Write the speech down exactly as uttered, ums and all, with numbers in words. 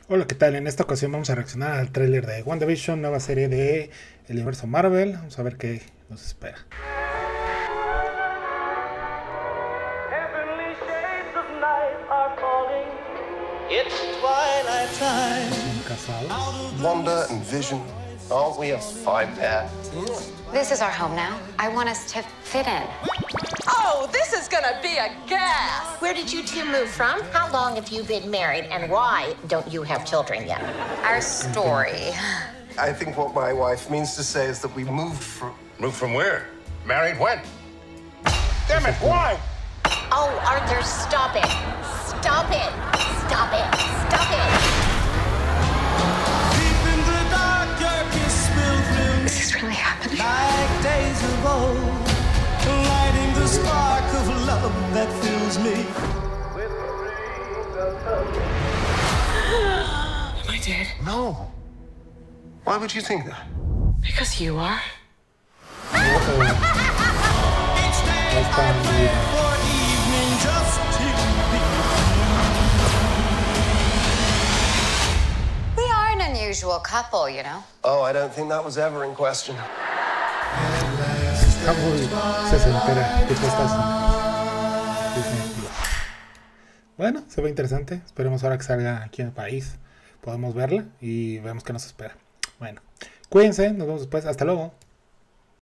Hola, ¿qué tal? En esta ocasión vamos a reaccionar al tráiler de WandaVision, nueva serie de el universo Marvel. Vamos a ver qué nos espera. Casados. Wanda and Vision, aren't we a fine pair? This is our home now. I want us to fit in. Oh, this is gonna be a gas! Where did you two move from? How long have you been married? And why don't you have children yet? Our story. I think what my wife means to say is that we moved from... Moved from where? Married when? Damn it, why? Oh, Arthur, stop it. Stop it. Stop it. Stop it. Is this really happening? Like days of old, lighting the spark of love that fills me. Am I dead? No. Why would you think that? Because you are. We are an unusual couple, you know. Oh, I don't think that was ever in question. Está muy sesentera. ¿Qué te estás haciendo? Bueno, se ve interesante. Esperemos ahora que salga aquí en el país. Podemos verla y vemos qué nos espera. Bueno, cuídense. Nos vemos después. Hasta luego.